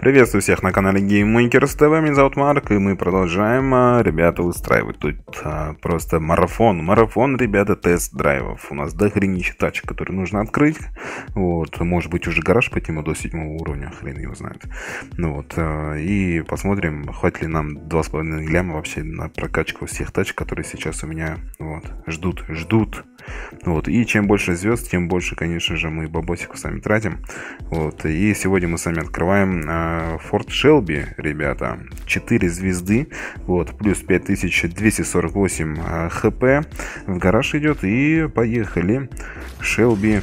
Приветствую всех на канале GameMakers TV, меня зовут Марк, и мы продолжаем, ребята, устраивать тут просто марафон, ребята, тест-драйвов. У нас дохренища тачек, которые нужно открыть, вот, может быть уже гараж подниму до 7 уровня, хрен его знает. Ну вот, и посмотрим, хватит ли нам 2,5 ляма вообще на прокачку всех тачек, которые сейчас у меня, вот, ждут. Вот, и чем больше звезд, тем больше, конечно же, мы бабосиков сами тратим. Вот, и сегодня мы с вами открываем Форт Шелби, ребята. 4 звезды, вот, плюс 5248 хп. В гараж идет, и поехали. Шелби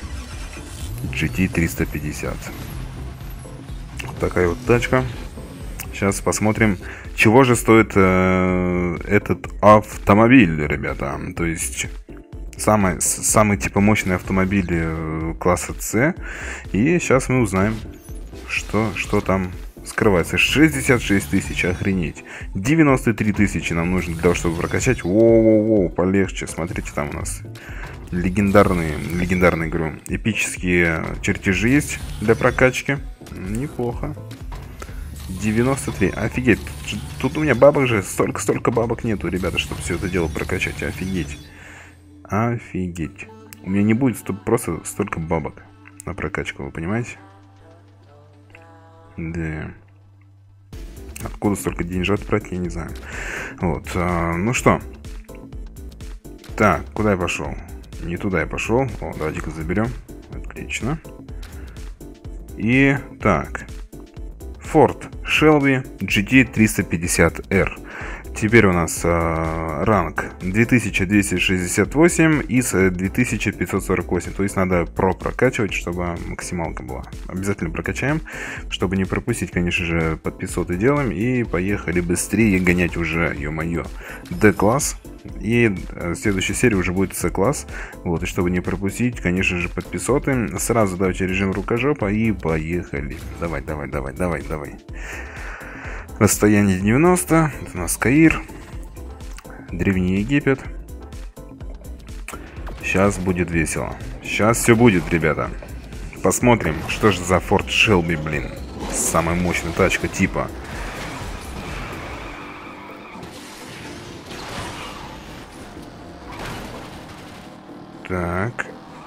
GT350. Вот такая вот тачка. Сейчас посмотрим, чего же стоит этот автомобиль, ребята. То есть самый типа мощный автомобиль класса С. И сейчас мы узнаем, что там скрывается. 66 тысяч, охренеть. 93 тысячи нам нужно для того, чтобы прокачать. Воу, полегче. Смотрите, там у нас легендарные, говорю, эпические чертежи есть для прокачки. Неплохо. 93. Офигеть. Тут у меня бабок же столько бабок нету, ребята, чтобы все это дело прокачать. Офигеть. У меня не будет просто столько бабок на прокачку, вы понимаете? Да. Откуда столько деньжат брать, я не знаю. Вот. Ну что. Так, куда я пошел? Не туда я пошел. О, давайте-ка заберем. Отлично. И так. Ford Shelby GT350R. Теперь у нас ранг 2268 из 2548. То есть надо прокачивать, чтобы максималка была. Обязательно прокачаем, чтобы не пропустить, конечно же, под 500 и делаем. И поехали быстрее гонять уже, ё-моё, D-класс. И следующая серия уже будет С-класс. Вот, и чтобы не пропустить, конечно же, под 500. Сразу давайте режим рукожопа и поехали. Давай. Расстояние 90. Это у нас Каир. Древний Египет. Сейчас будет весело. Сейчас все будет, ребята. Посмотрим, что же за Форд Шелби, блин. Самая мощная тачка типа. Так.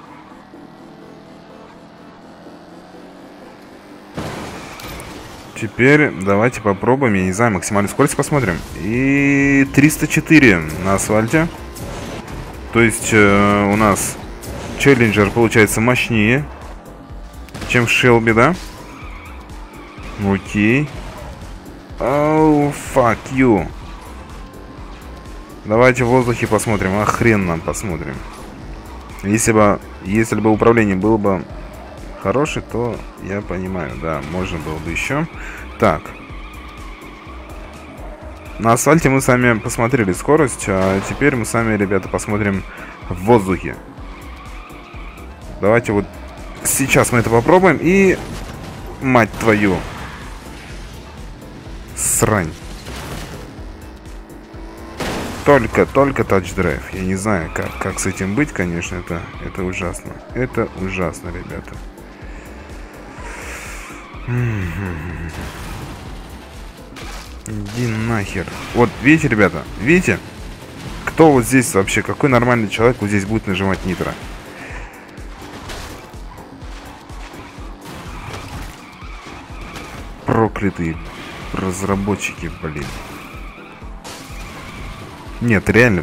Теперь давайте попробуем, я не знаю, максимальную скорость посмотрим. И 304 на асфальте. То есть у нас Челленджер получается мощнее, чем Шелби, да? Окей. Oh, fuck you. Давайте в воздухе посмотрим, а хрен нам посмотрим. Если бы управление было бы хороший, то я понимаю, да, можно было бы еще. Так. На асфальте мы сами посмотрели скорость, а теперь мы сами, ребята, посмотрим в воздухе. Давайте вот сейчас мы это попробуем и... Мать твою. Срань. Только тач-драйв. Я не знаю, как с этим быть, конечно, это ужасно. Это ужасно, ребята. Иди нахер. Вот, видите, ребята? Видите? Кто вот здесь вообще? Какой нормальный человек вот здесь будет нажимать нитро? Проклятые разработчики, блин. Нет, реально.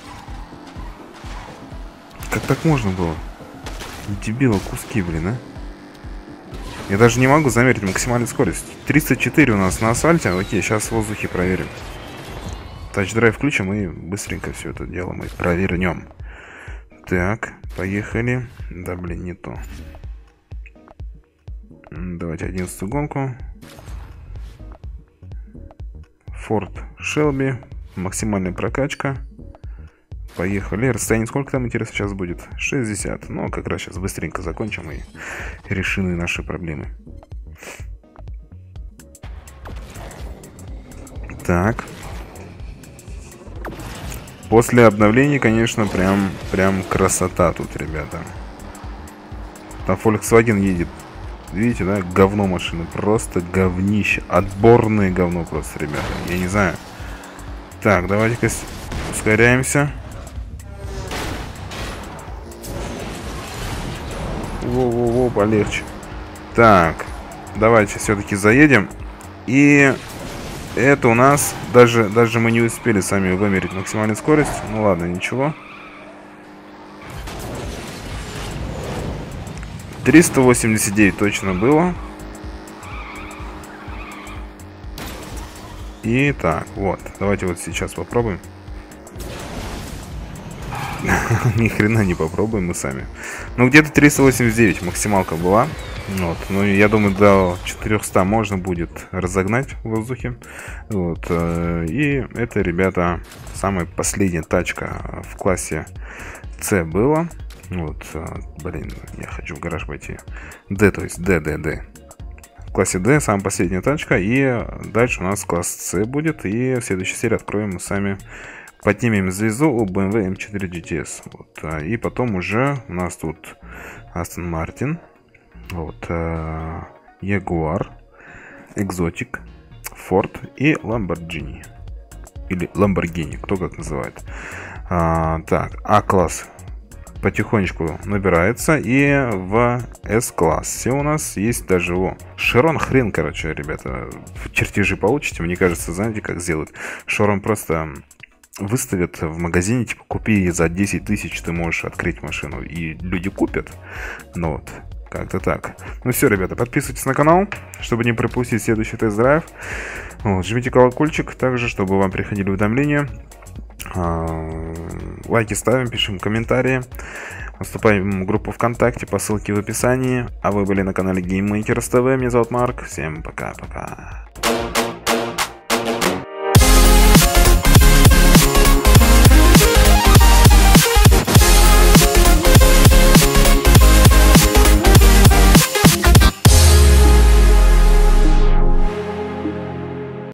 Как так можно было? Дебила куски, блин, а? Я даже не могу замерить максимальную скорость. 304 у нас на асфальте. Окей, сейчас в воздухе проверим. Тач-драйв включим и быстренько все это дело мы провернем. Так, поехали. Да, блин, не то. Давайте 11-ю гонку. Форд Шелби. Максимальная прокачка. Поехали. Расстояние сколько там, интересно, сейчас будет? 60. Ну, как раз сейчас быстренько закончим и решим наши проблемы. Так. После обновления, конечно, прям красота тут, ребята. Там Volkswagen едет видите, да, говно машины, просто говнище, отборное говно просто, ребята, я не знаю. Так, давайте-ка ускоряемся. Во-во-во, полегче. Так, давайте все-таки заедем. И это у нас, даже мы не успели сами вымерить максимальную скорость. Ну ладно, ничего. 389 точно было. И так, вот, давайте вот сейчас попробуем. Ни хрена не попробуем мы сами. Ну, где-то 389 максималка была. Вот. Ну, я думаю, до 400 можно будет разогнать в воздухе. Вот. И это, ребята, самая последняя тачка в классе C была. Вот. Блин, я хочу в гараж пойти. D, то есть D. В классе D самая последняя тачка. И дальше у нас класс C будет. И в следующей серии откроем мы сами... Поднимем звезду у BMW M4 GTS. Вот. И потом уже у нас тут Aston Martin, вот, Jaguar, Exotic, Ford и Lamborghini. Или Lamborghini, кто как называет. Так, А-класс потихонечку набирается. И в S-классе у нас есть даже Широн хрен, короче, ребята. Чертежи получите. Мне кажется, знаете, как сделают? Широн просто... выставят в магазине, типа, купи за 10 тысяч, ты можешь открыть машину. И люди купят. Ну вот, как-то так. Ну все, ребята, подписывайтесь на канал, чтобы не пропустить следующий тест-драйв. Вот, жмите колокольчик также, чтобы вам приходили уведомления. Лайки ставим, пишем комментарии. Вступаем в группу ВКонтакте по ссылке в описании. А вы были на канале GameMakers TV. Меня зовут Марк. Всем пока-пока.